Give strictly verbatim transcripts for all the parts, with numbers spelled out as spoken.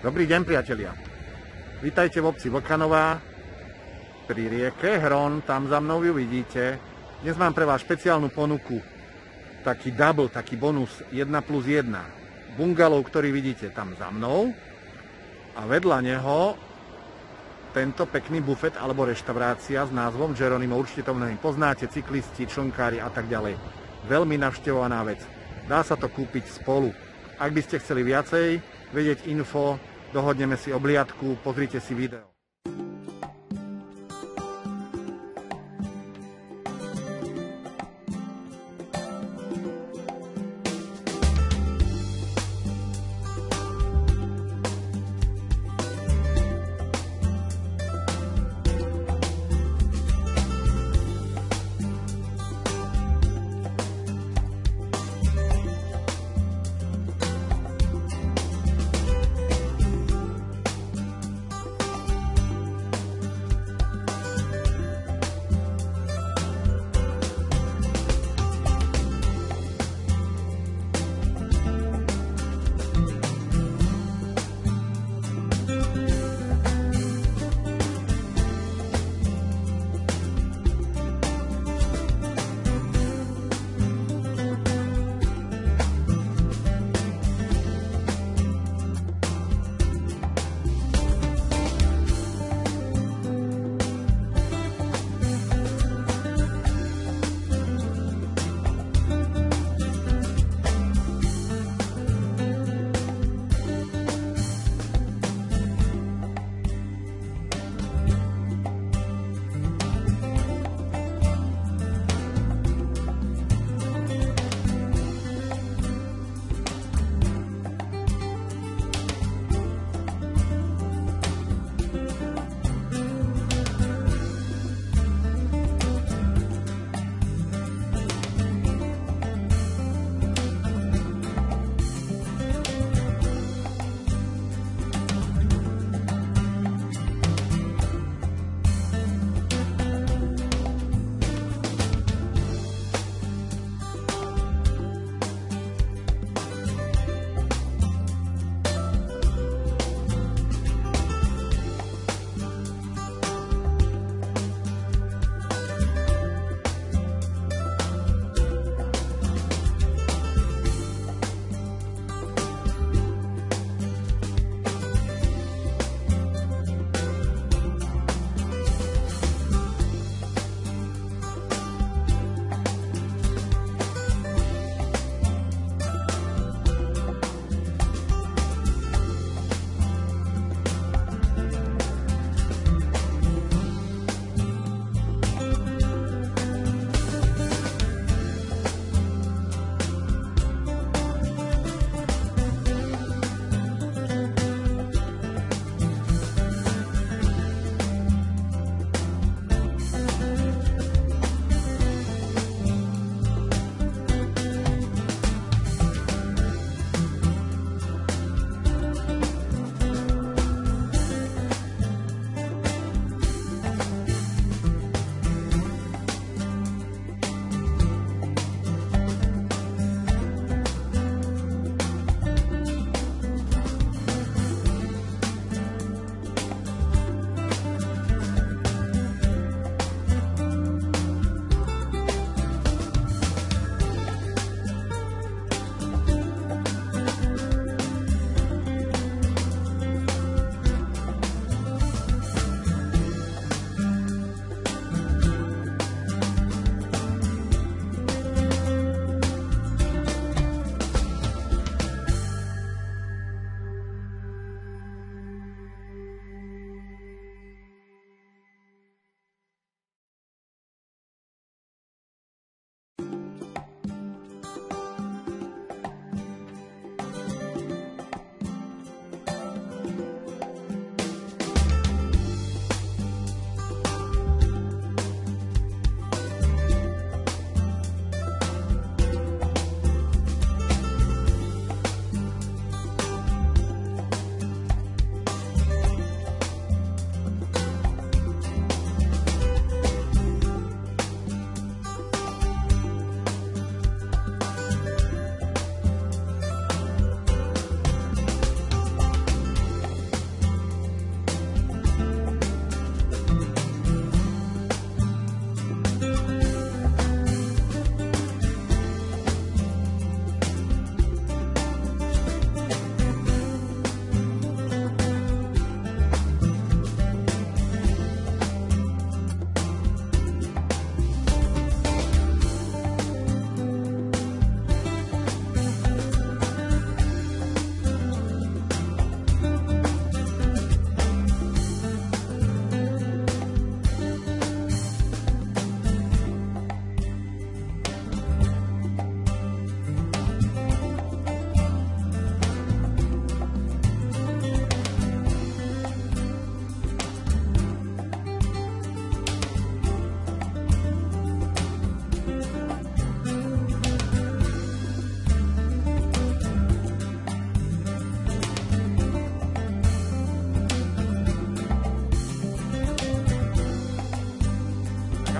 Dobrý deň, priatelia. Vítajte v obci Vlkanová pri rieke Hron, tam za mnou ju vidíte. Dnes mám pre vás špeciálnu ponuku, taký double, taký bonus jeden plus jeden. Bungalov, ktorý vidíte tam za mnou a vedľa neho tento pekný bufet alebo reštaurácia s názvom Geronimo, určite to mnohí poznáte, cyklisti, člnkári a tak ďalej. Veľmi navštevovaná vec. Dá sa to kúpiť spolu. Ak by ste chceli viacej vedieť info, dohodneme si obliadku, pozrite si video.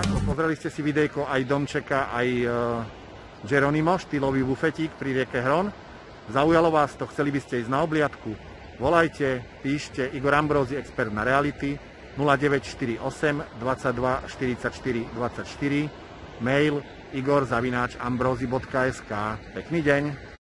Pozreli ste si videjko aj Domčeka, aj e, Geronimo, štýlový bufetík pri rieke Hron. Zaujalo vás to, chceli by ste ísť na obliadku? Volajte, píšte, Igor Ambrózy, expert na reality, nula deväť štyri osem dvadsaťdva štyridsaťštyri dvadsaťštyri, mail igor zavináč ambrozy bodka es ká. Pekný deň.